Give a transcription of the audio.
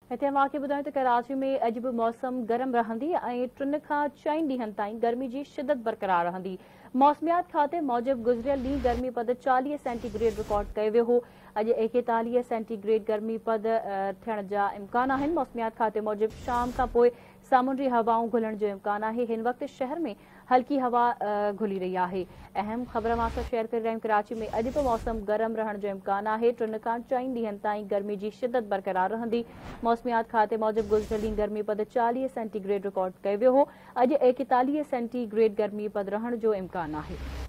हिते मांखे ॿुधायो त कराची में अॼु बि मौसम गरम रहंदी ऐं 3 खां 4 ॾींहनि ताईं गर्मी जी शिदत बरक़रार रहंदी। मौसमियात खाते मूजिबि गुज़िरियल ॾींहुं गर्मीपद 40 सेंटीग्रेड रिकॉर्ड कयो वियो हो। अॼु 41 सेंटीग्रेड गर्मीपद थियण जा इम्कान आहिनि। मौसमियात खाते मूजिबि शाम खां पोइ सामुंडी हवाऊं घुलण जो इम्कान आहे। हिन वक़्तु शहर में हल्की हवा घुली रही आहे। अहम ख़बर मां शेयर करे रहियूं। कराची में अॼु बि मौसम गरम रहण जो इम्कान आहे। 3 खां 4 ॾींहनि ताईं गर्मी जी शिदत बरक़रार रहंदी। मौसमियात खाते मूजिबि गुज़िरियल ॾींहुं गर्मीपद 40 सेंटीग्रेड रिकॉर्ड कयो वियो हो। अॼु 41 सेंटीग्रेड गर्मीपद रहण जो इम्कान आहे।